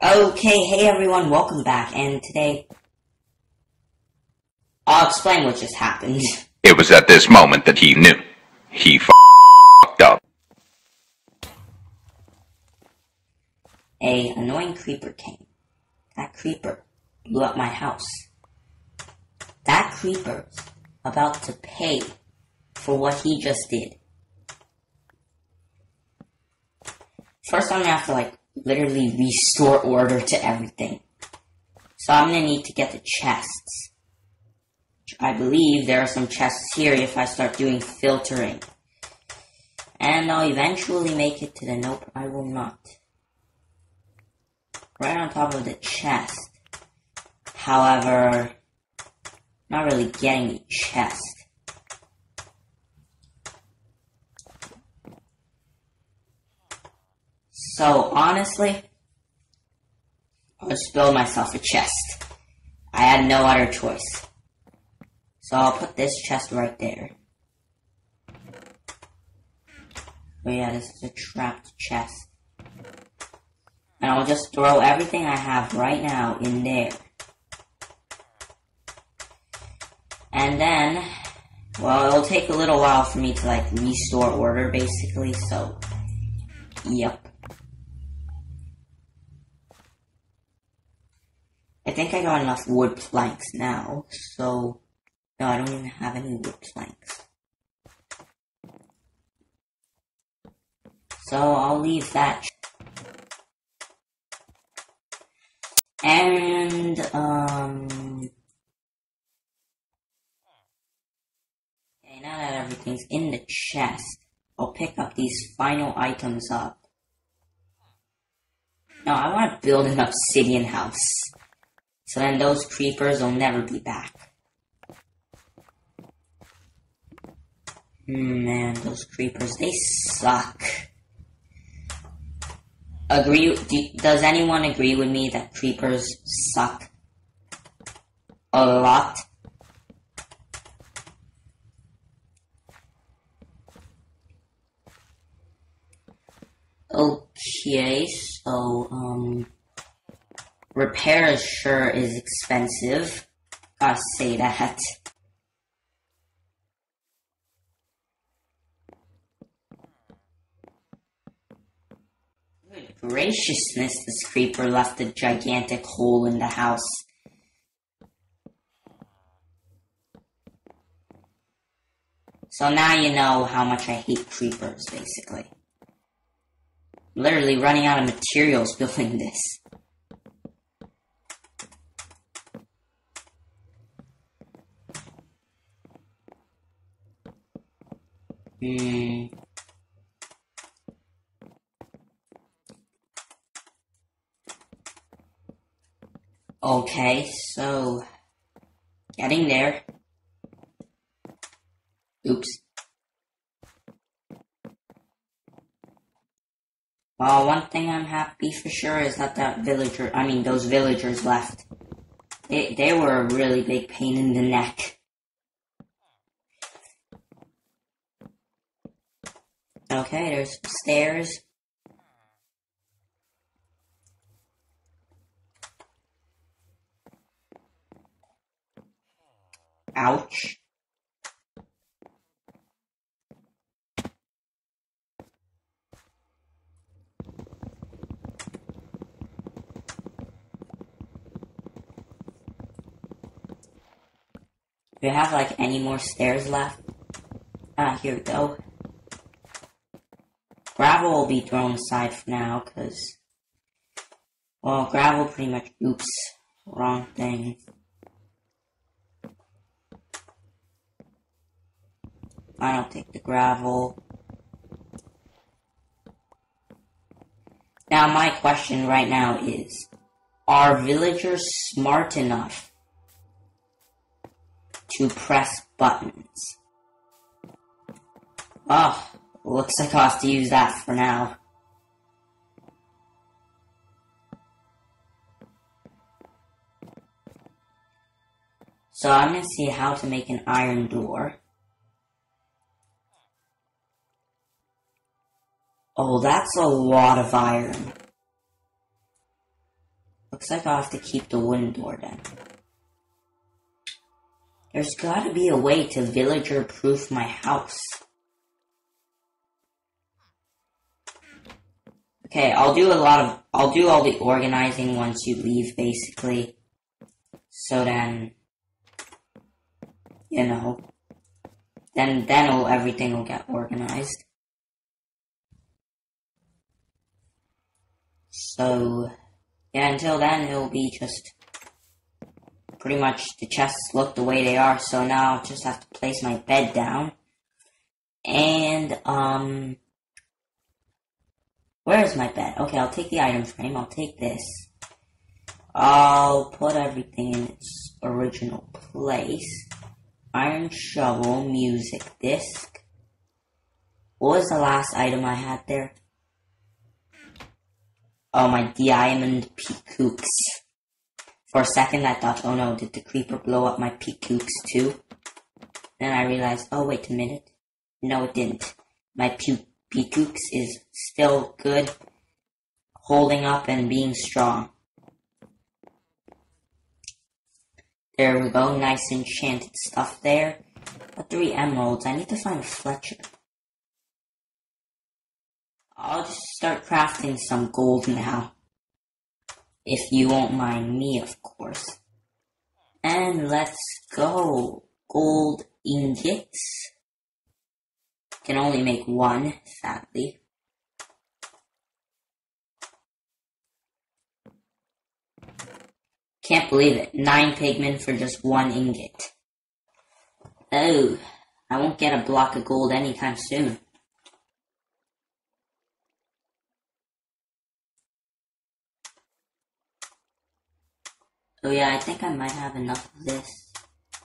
Okay, hey everyone, welcome back, and today I'll explain what just happened. It was at this moment that he knew. He f***ed up. A annoying creeper came. That creeper blew up my house. That creeper's about to pay for what he just did. First I'm gonna have to literally restore order to everything. So I'm gonna need to get the chests. I believe there are some chests here if I start doing filtering. And I'll eventually make it to the nope, I will not. Right on top of the chest. However, not really getting the chest. So honestly, I'll just build myself a chest. I had no other choice. So I'll put this chest right there. Oh yeah, this is a trapped chest. And I'll just throw everything I have right now in there. And then, well, it'll take a little while for me to restore order basically, so, yep. I think I got enough wood planks now, so, no, I don't even have any wood planks. So, I'll leave that. And, okay, now that everything's in the chest, I'll pick up these final items up. No, I want to build an obsidian house. So then those creepers will never be back. Man, those creepers, they suck. Does anyone agree with me that creepers suck a lot? Okay, so, repair sure is expensive. Gotta say that. Good graciousness, this creeper left a gigantic hole in the house. So now you know how much I hate creepers, basically. I'm literally running out of materials building this. Okay, so getting there. Oops. Well, one thing I'm happy for sure is that those villagers left. They were a really big pain in the neck. Okay, there's stairs. Ouch. Do you have any more stairs left? Here we go. Gravel will be thrown aside for now, because, well, gravel pretty much, oops, wrong thing. I don't take the gravel. Now, my question right now is, are villagers smart enough to press buttons? Oh, looks like I'll have to use that for now. So I'm going to see how to make an iron door. Oh, that's a lot of iron. Looks like I'll have to keep the wooden door then. There's gotta be a way to villager-proof my house. Okay, I'll do all the organizing once you leave, basically. So then, you know, then everything will get organized. So, yeah, until then, it'll be just pretty much the chests look the way they are. So now I'll just have to place my bed down. And, where's my bed? Okay, I'll take the item frame. I'll take this. I'll put everything in its original place. Iron shovel, music disc. What was the last item I had there? Oh, my diamond peacocks. For a second I thought, oh no, did the creeper blow up my peacocks too? Then I realized, oh wait a minute. No, it didn't. My peacocks is still good, holding up and being strong. There we go, nice enchanted stuff there. 3 emeralds, I need to find a Fletcher. I'll just start crafting some gold now. If you won't mind me, of course. And let's go. Gold ingots. Can only make 1, sadly. Can't believe it. 9 pigment for just 1 ingot. Oh, I won't get a block of gold anytime soon. Oh yeah, I think I might have enough of this.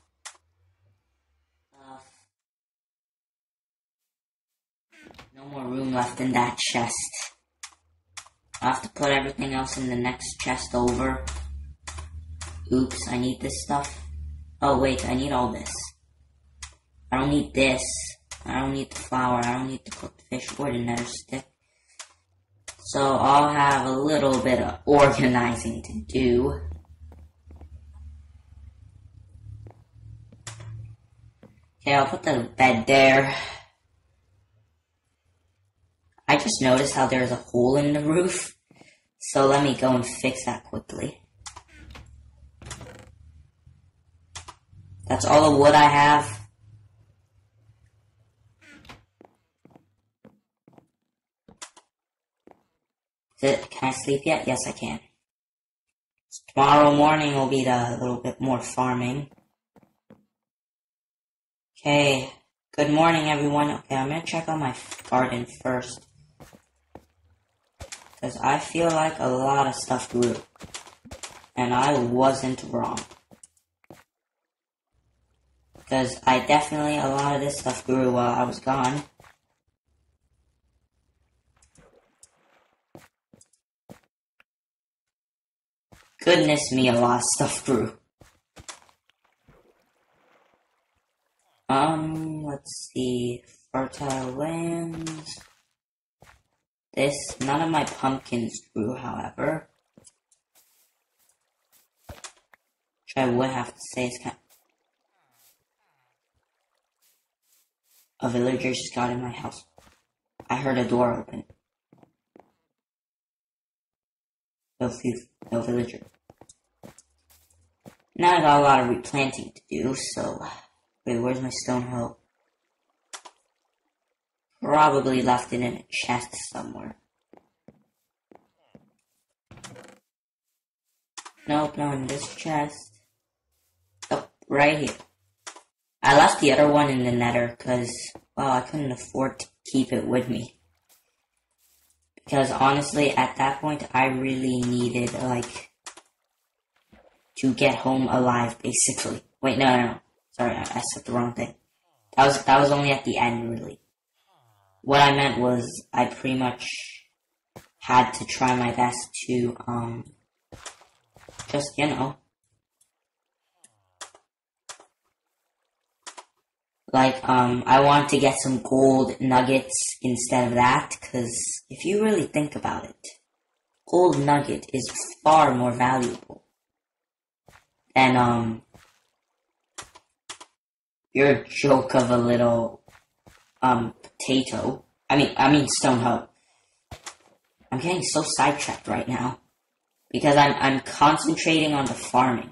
No more room left in that chest. I'll have to put everything else in the next chest over. Oops, I need this stuff. Oh wait, I need all this. I don't need this. I don't need the flour. I don't need the cooked fish or the nether stick. So I'll have a little bit of organizing to do. Okay, I'll put the bed there. I just noticed how there's a hole in the roof. So let me go and fix that quickly. That's all the wood I have. Can I sleep yet? Yes, I can. Tomorrow morning will be a little bit more farming. Okay, good morning everyone. Okay, I'm gonna check on my garden first. Because I feel like a lot of stuff grew. And I wasn't wrong. Because a lot of this stuff grew while I was gone. Goodness me, a lot of stuff grew. Let's see. Fertile lands. None of my pumpkins grew, however. Which I would have to say is kind of... A villager just got in my house. I heard a door open. No villager. Now I got a lot of replanting to do, so... Wait, where's my stone hoe? Probably left it in a chest somewhere. Nope, not in this chest. Oh, right here. I left the other one in the nether because, well, I couldn't afford to keep it with me. Because honestly, at that point, I really needed, like, to get home alive, basically. Wait, no. Sorry, I said the wrong thing. That was only at the end, really. What I meant was, I pretty much had to try my best to, just, you know, like, I wanted to get some gold nuggets instead of that, because if you really think about it, gold nugget is far more valuable than, your joke of a little, potato. I mean stone hoe. I'm getting so sidetracked right now. Because I'm concentrating on the farming.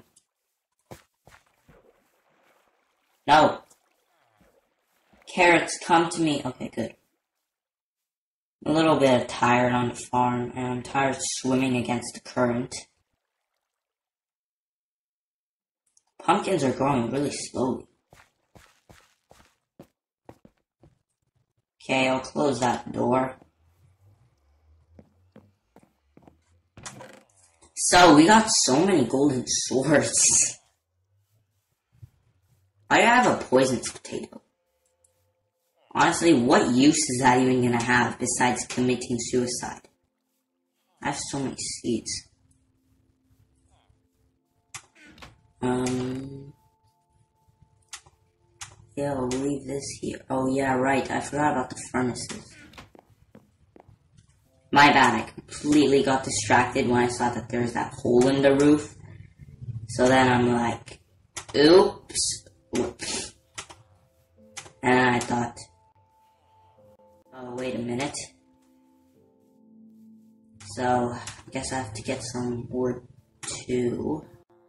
No. Carrots, come to me. Okay, good. I'm a little bit tired on the farm, and I'm tired swimming against the current. Pumpkins are growing really slowly. Okay, I'll close that door. So, we got so many golden swords. Why do I have a poisonous potato? Honestly, what use is that even gonna have besides committing suicide? I have so many seeds. Yeah, I'll leave this here. Oh yeah, right, I forgot about the furnaces. My bad, I completely got distracted when I saw that there was that hole in the roof. So then I'm like, oops, whoops. And I thought, oh, wait a minute. So, I guess I have to get some wood too.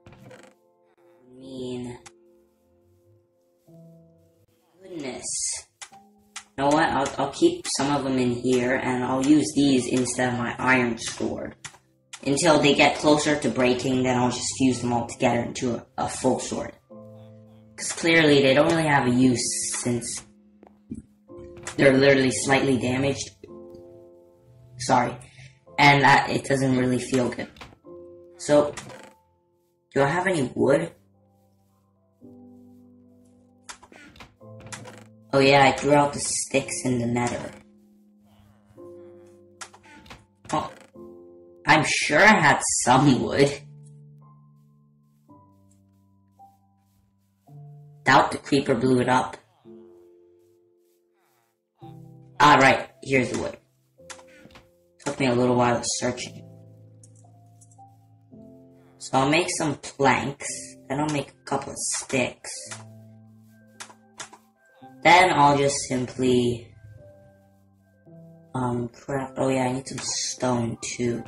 Goodness. You know what, I'll keep some of them in here, and I'll use these instead of my iron sword. Until they get closer to breaking, then I'll just fuse them all together into a full sword. Because clearly they don't really have a use, since they're literally slightly damaged. Sorry. And that it doesn't really feel good. So, do I have any wood? Oh yeah, I threw out the sticks in the nether. Oh, I'm sure I had some wood. Doubt the creeper blew it up. Ah, right, here's the wood. Took me a little while of searching. So I'll make some planks, then I'll make a couple of sticks. Then I'll just simply craft. Oh yeah, I need some stone too.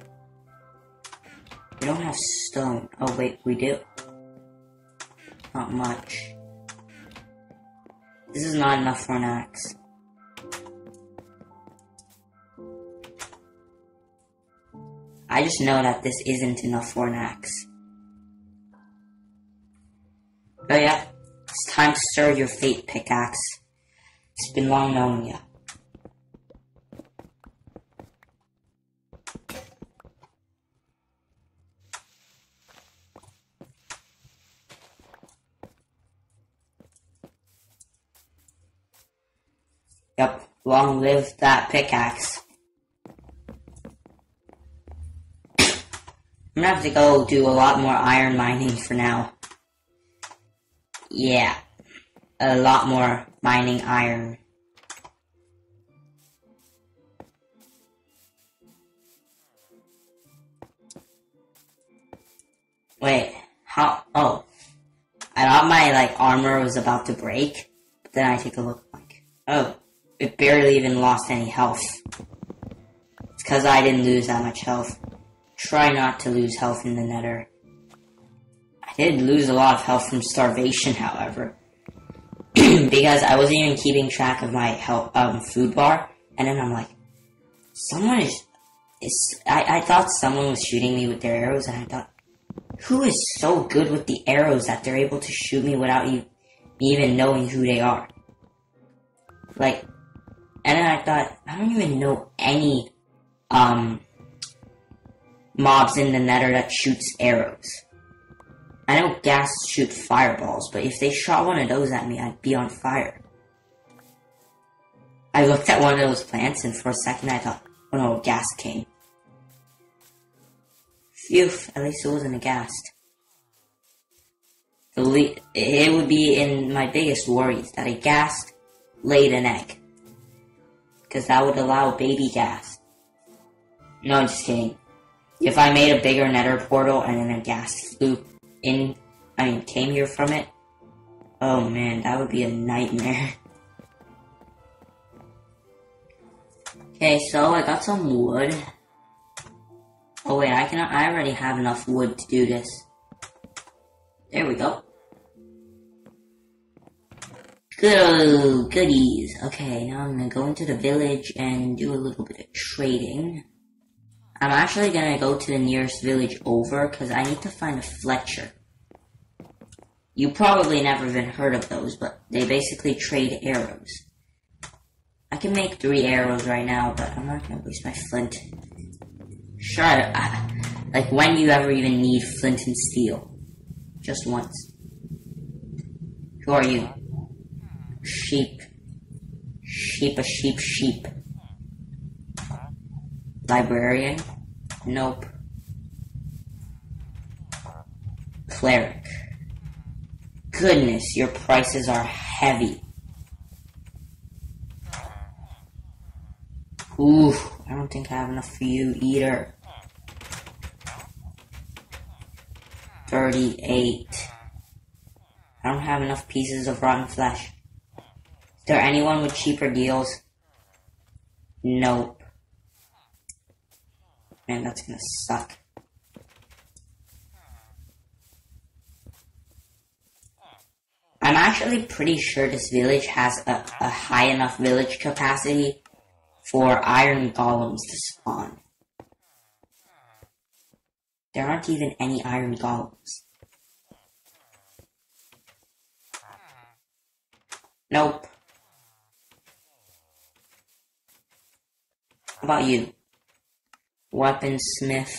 We don't have stone. Oh wait, we do. Not much. This is not enough for an axe. I just know that this isn't enough for an axe. Oh yeah. It's time to serve your fate, pickaxe. It's been long knowing you. Yep, long live that pickaxe. I'm gonna have to go do a lot more iron mining for now. Yeah, a lot more mining iron. Wait, how? Oh, I thought my armor was about to break, but then I take a look oh, it barely even lost any health. It's because I didn't lose that much health. Try not to lose health in the nether. I did lose a lot of health from starvation, however. Because I wasn't even keeping track of my health, food bar. And then I'm like, I thought someone was shooting me with their arrows, and I thought, who is so good with the arrows that they're able to shoot me without even knowing who they are? And then I thought, I don't even know any, mobs in the nether that shoots arrows. I know ghasts shoot fireballs, but if they shot one of those at me, I'd be on fire. I looked at one of those plants, and for a second I thought, oh no, a ghast came. Phew, at least it wasn't a ghast. It would be in my biggest worries that a ghast laid an egg. Because that would allow baby ghast. No, I'm just kidding. If I made a bigger nether portal and then a gas came here from it, oh man, that would be a nightmare. Okay, so I got some wood. Oh wait, I already have enough wood to do this. There we go. Good old goodies. Okay, now I'm gonna go into the village and do a little bit of trading. I'm actually gonna go to the nearest village over because I need to find a Fletcher. You probably never even heard of those, but they basically trade arrows. I can make 3 arrows right now, but I'm not gonna waste my flint. Sure, like when do you ever even need flint and steel? Just once. Who are you? Sheep. Sheep. Librarian? Nope. Cleric. Goodness, your prices are heavy. Ooh, I don't think I have enough for you either. 38. I don't have enough pieces of rotten flesh. Is there anyone with cheaper deals? Nope. Man, that's gonna suck. I'm actually pretty sure this village has a high enough village capacity for iron golems to spawn. There aren't even any iron golems. Nope. How about you? Weaponsmith.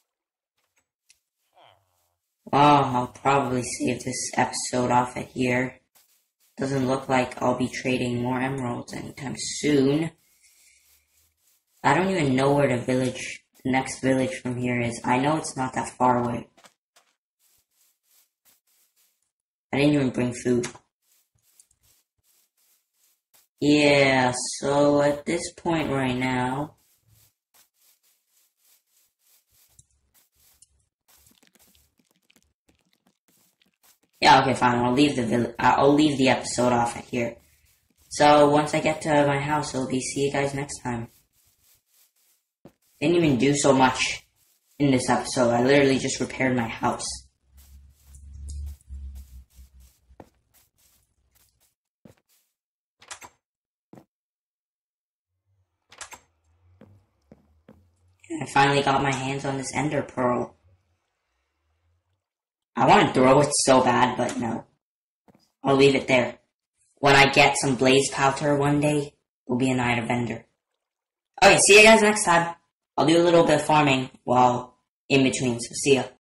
Well, I'll probably save this episode off at here. Doesn't look like I'll be trading more emeralds anytime soon. I don't even know where the next village from here is. I know it's not that far away. I didn't even bring food. Yeah, so at this point right now, yeah, okay, fine. I'll leave the episode off at here. So once I get to my house, I'll see you guys next time. Didn't even do so much in this episode. I literally just repaired my house. And I finally got my hands on this ender pearl. I want to throw it so bad, but no. I'll leave it there. When I get some blaze powder one day, it'll be a night of ender. Okay, see you guys next time. I'll do a little bit of farming while in between, so see ya.